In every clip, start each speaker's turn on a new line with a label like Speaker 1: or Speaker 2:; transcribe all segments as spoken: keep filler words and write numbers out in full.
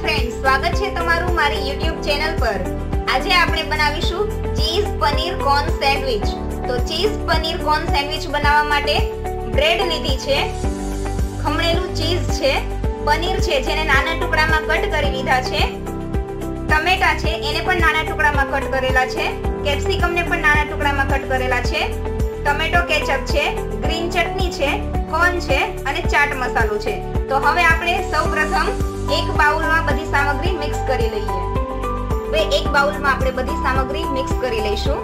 Speaker 1: Friends, स्वागत है तमारू मारी यूट्यूब चैनल पर। आज आपणे बनावीशुं चीज पनीर कॉर्न सैंडविच। तो चीज पनीर कॉर्न सैंडविच बनावा माटे ब्रेड लीधी छे, खमणेलुं चीज छे, पनीर छे जेने नाना टुकडामां कट करी लीधा छे, टमेटा छे एने पण नाना टुकडामां कट करेला छे, केप्सिकम ने पण नाना टुकडामां कट करेला छे, टमेटो केचप छे, ग्रीन चटनी छे, कॉर्न छे अने चाट मसालो छे। तो हवे आपणे सौप्रथम एक बाउल में बधी सामग्री मिक्स करी लईए। હવે એક બાઉલ માં આપણે બધી સામગ્રી મિક્સ કરી લઈશું।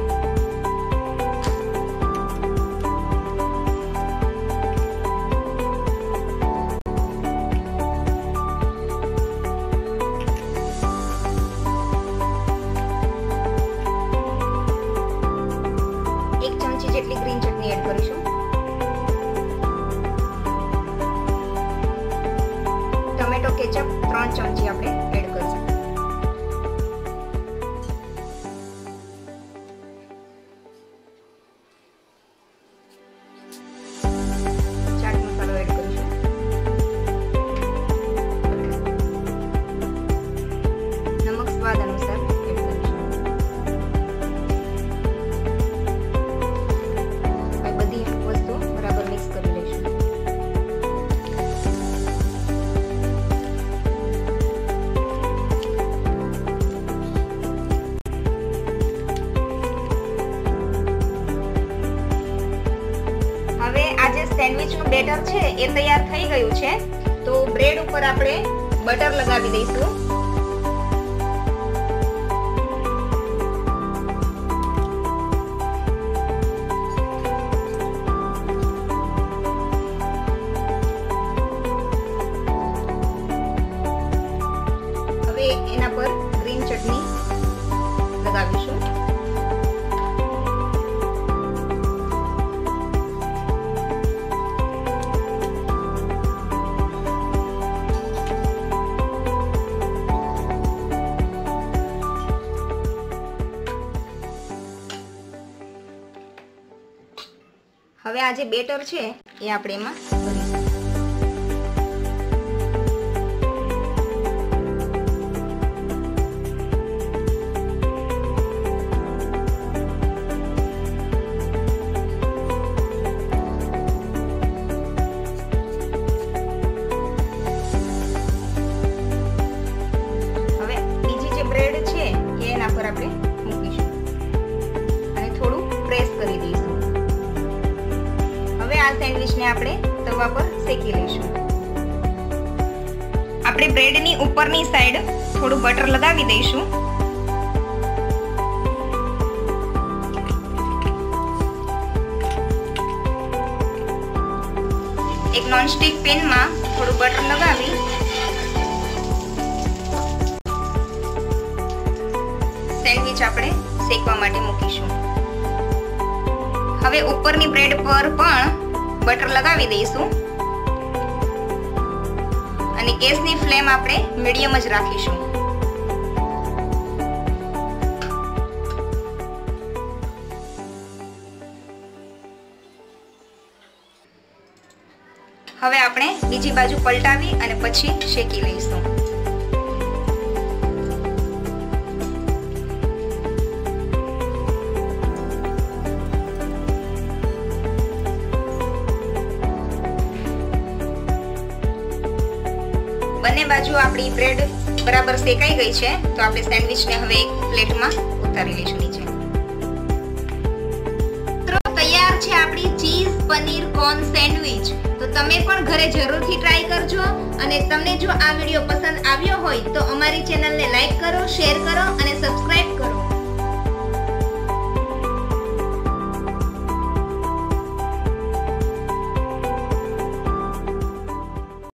Speaker 1: એક ચમચી જેટલી ગ્રીન ચટણી એડ કરીશું। ટમેટો કેચઅપ ત્રણ ચમચી આપણે એડ કરીશું। ચાટ મસાલો એડ કરીશું। નમક સ્વાદ અનુસાર એડ કરીશું। આ બધી વસ્તુ બરાબર મિક્સ કરી લઈશું। હવે આ જે સેન્ડવિચ નું બેટર છે એ તૈયાર થઈ ગયું છે। તો બ્રેડ ઉપર આપણે બટર લગાવી દઈશું। હવે એના પર ગ્રીન ચટણી લગાવીશું। હવે આ જે બેટર છે એ આપણે એમાં ભરીશું। હવે બીજી જે બ્રેડ છે એ એના પર આપણે મૂકીશું અને થોડું પ્રેસ કરી દઈશું। આ સેન્ડવિચ ને આપણે તવા પર શેકી લઈશું। આપણે બ્રેડ ની ઉપરની સાઈડ થોડું બટર લગાવી દઈશું। એક નોનસ્ટિક પેન માં થોડું બટર લગાવી સેન્ડવિચ આપણે શેકવા માટે મૂકીશું। હવે ઉપરની બ્રેડ પર પણ બટર લગાવી દઈશું અને ગેસની ફ્લેમ આપણે મીડિયમ જ રાખીશું। હવે આપણે બીજી બાજુ પલટાવી અને પછી શેકી લઈશું। બંને બાજુ આપણી બ્રેડ બરાબર શેકાઈ ગઈ છે। તો આપણે સેન્ડવિચ ને હવે એક પ્લેટમાં ઉતારી લઈશું નીચે। તો તૈયાર છે આપણી ચીઝ પનીર કોર્ન સેન્ડવિચ। તો તમે પણ ઘરે જરૂરથી ટ્રાય કરજો અને તમને જો આ વિડિયો પસંદ આવ્યો હોય તો અમારી ચેનલને લાઈક કરો, શેર કરો અને સબસ્ક્રાઇબ